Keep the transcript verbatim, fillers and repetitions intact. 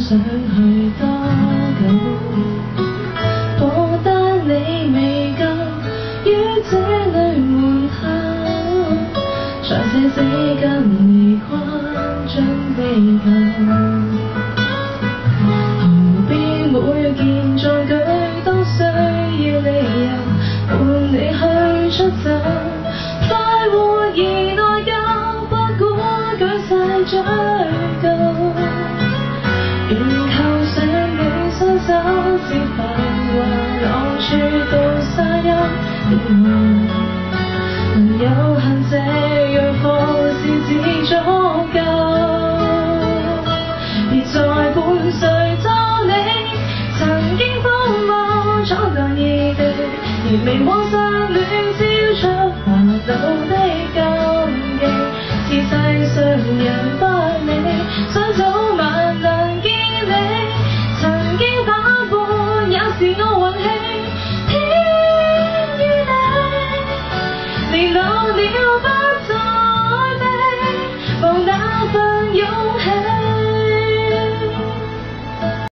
想去多久，覺得你未夠於這裏門口，在這死跟你誇張地球，何必每件壯舉都需要理由伴你去出走，快活而內疚，不管舉世追究，願構想你雙手是繁華浪處到沙丘，能有幸這樣放肆只足夠，而在伴隨着你曾經風暴闖蕩異地，而未往失戀超出煩惱的禁忌，是世上人不理，想早晚能見你，曾經反叛也是我運氣，天與地，年老了不